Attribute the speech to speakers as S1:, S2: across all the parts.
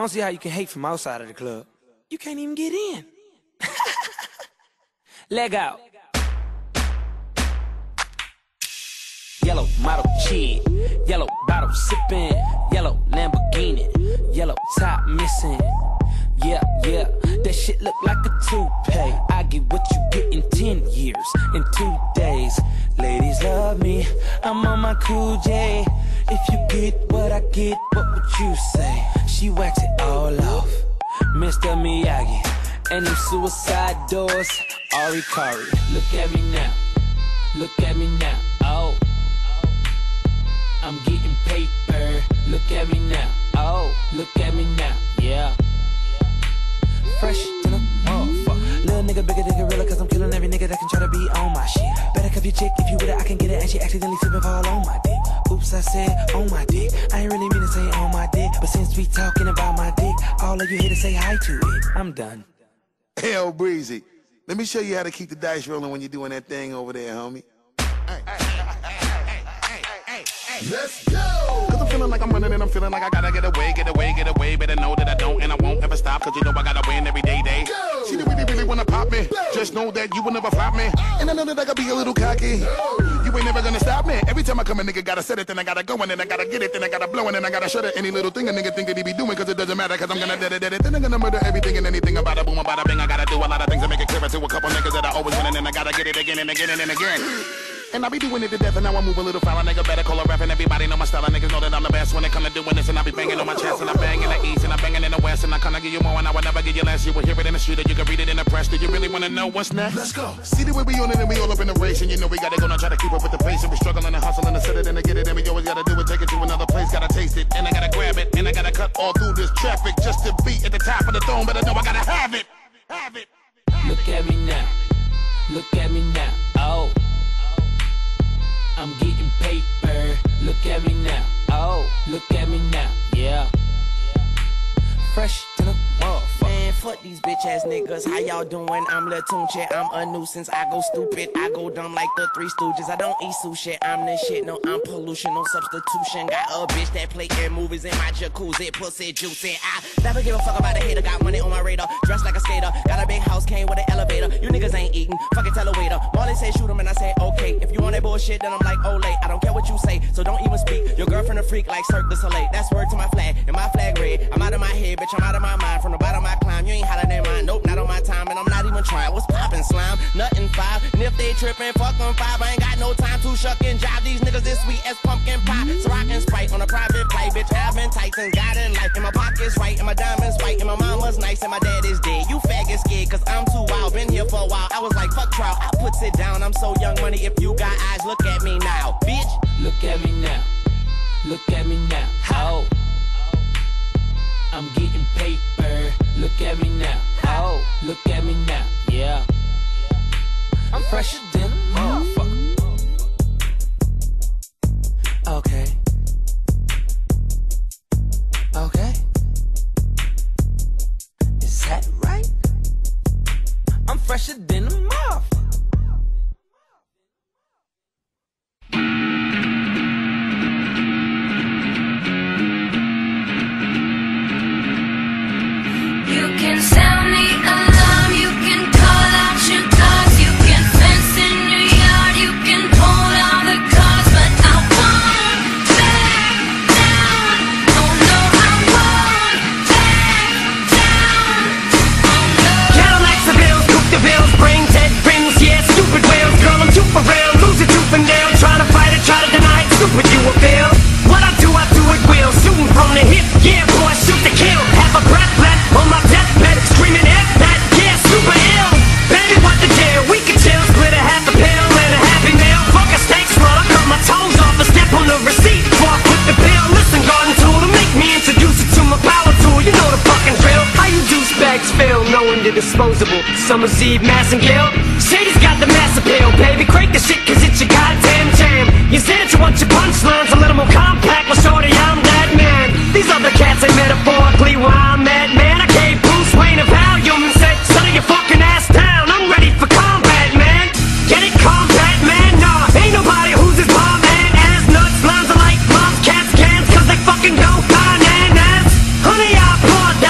S1: don't see how you can hate from outside of the club. You can't even get in. Leg out. Yellow model kid, yellow bottle sipping, yellow Lamborghini, yellow top missing. Yeah, yeah, that shit look like a toupee. I get what you get in 10 years, in 2 days. Ladies love me, I'm on my cool J. If you get what I get, what would you say? She wax it all off, Mr. Miyagi. And them suicide doors, Ari Kari. Look at me now, look at me now, oh. I'm getting paper, look at me now, oh. Look at me now, yeah. Fresh to the motherfucker. Little nigga bigger than gorilla, cause I'm killing every nigga that can try to be on my shit. Better cuff your chick, if you with it I can get it. And she accidentally slip and fall on my dick. Oops, I said on my dick. I ain't really mean to say on my dick, but since we talking about my dick, all of you here to say hi to it. I'm done.
S2: Hell, Breezy, let me show you how to keep the dice rolling when you're doing that thing over there, homie. Let's go! Cause I'm feeling like I'm running and I'm feeling like I gotta get away, get away, get away. Better know that I don't and I won't ever stop, cause you know I gotta win every day. Go! See, they really wanna pop me. Go! Just know that you will never flop me. And I know that I gotta be a little cocky. Go! You ain't never gonna stop me. Every time I come a nigga gotta set it, then I gotta go, and then I gotta get it, then I gotta blow, and then I gotta shut it. Any little thing a nigga think that he be doing, cause it doesn't matter, cause I'm gonna dead it. Then I'm gonna murder everything and anything about a boom, about a bing. I gotta do a lot of things to make it clearer to a couple niggas that I always win, and then I gotta get it again and again and again. And I be doing it to death, and now I move a little foul. A nigga better call a rap, and everybody know my style. And niggas know that I'm the best when it come to doing this. And I be banging on my chest, and I bang in the east, and I banging in the west. And I kinda give you more, and I will never give you less. You will hear it in the street, or you can read it in the press. Do you really wanna know what's next? Let's go. See the way we on it, and we all up in the race. And you know we gotta go now, try to keep up with the pace. And we struggling and hustling and set it and to get it. And we always gotta do it, take it to another place. Gotta taste it, and I gotta grab it. And I gotta cut all through this traffic just to be at the top of the throne. But I know I gotta have it. Have it.
S1: Look at me now. Look at me now. Oh. I'm getting paper, look at me now, oh, look at me now, yeah. Fresh to the motherfucker.
S3: Man, fuck these bitch ass niggas, how y'all doing? I'm Lil Tunche, I'm a nuisance. I go stupid, I go dumb like the Three Stooges. I don't eat sushi, I'm the shit, no, I'm pollution, no substitution. Got a bitch that play in movies in my jacuzzi, pussy juicy. I never give a fuck about a hater, got money on my radar, dressed like a skater. Got a big house, came with an elevator. You niggas ain't eating, fucking tell a waiter. Marley say shoot him and I say okay. If you want that bullshit, then I'm like, oh late. I don't care what you say, so don't even speak. Your girlfriend a freak like Cirque du Soleil. That's word to my flag, and my flag red. I'm out of my head, bitch, I'm out of my mind. From the bottom I climb, you ain't hotter than mine. Nope, not on my time, and I'm not even trying. What's poppin', slime? Nothing 5. And if they trippin', fuck them 5. I ain't got no time to shuck and jive. These niggas this sweet as pumpkin pie. So I can Sprite on a private flight, bitch. I've been tight since God in life. And my pocket's right, and my diamonds white, and my mama's nice, and my dad is dead. You faggot scared, cause I'm too wild. Been here for a while. I was like, fuck trial. I puts it down. I'm so young money. If you got eyes, look at me now, bitch.
S1: Look at me now. Look at me now. Oh. I'm getting paper, look at me now, oh, look at me now, yeah. I'm fresher than a motherfucker. Okay. Okay. Is that right? I'm fresher than a motherfucker.
S4: You can sound the alarm, you can call out your dogs, you can fence in your yard, you can hold all the cards, but I won't back down. Oh no, I won't back down. Oh no.
S5: Cadillacs and bills, coupe the bills, bring Ted rims, yeah, stupid wheels. Girl, I'm too for real, lose it tooth and nail. Try to fight it, try to deny it, stupid you will fail. What I do it will. Shooting from the hip, yeah, boy, shoot to kill. Have a breath left on my deathbed, screaming F that, yeah, super ill. Baby, what the deal? We can chill, split a half a pill and a happy meal. Fuck a steak swirl, I cut my toes off and step on the receipt before I put the bill. Listen, garden tool, to make me introduce it to my power tool. You know the fucking drill. How you douchebags feel, knowing the disposable Summer's Eve, Mass and Gill. Shady's got the mass appeal, baby. Crank the shit, cause it's your goddamn jam. You said that you want your punchlines a little more compact. Well, shorty, I'm that man. These other cats ain't metaphorically where I'm at, man. I gave Bruce Wayne a volume and said, settle your fucking ass down. I'm ready for combat, man. Get it, combat, man? Nah, ain't nobody who's as bomb, man. Ass nuts, lines are like moms, cats, cans, cause they fucking go bananas. Honey, I applaud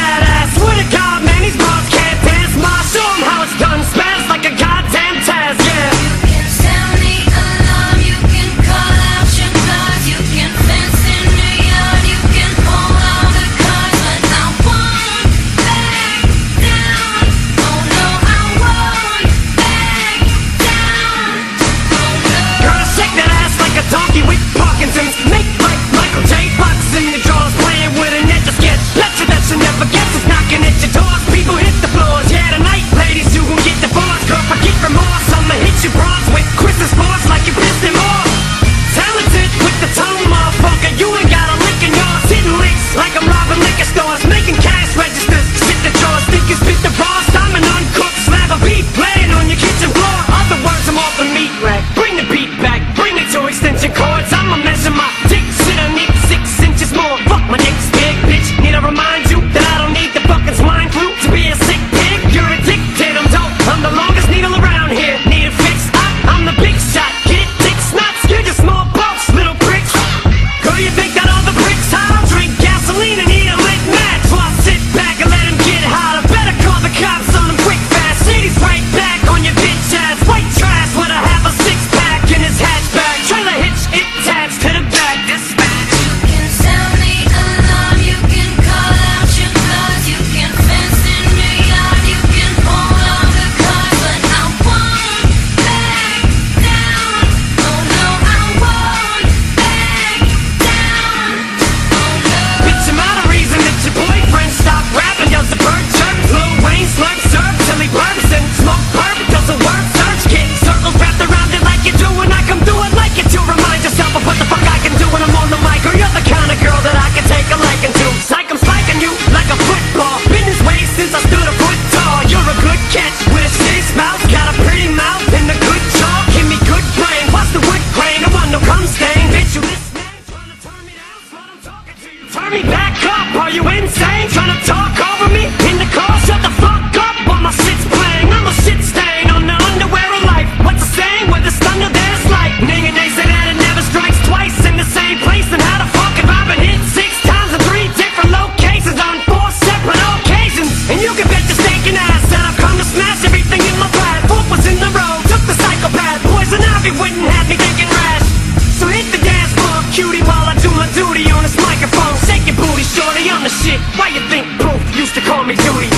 S5: shit. Why you think both used to call me Duty?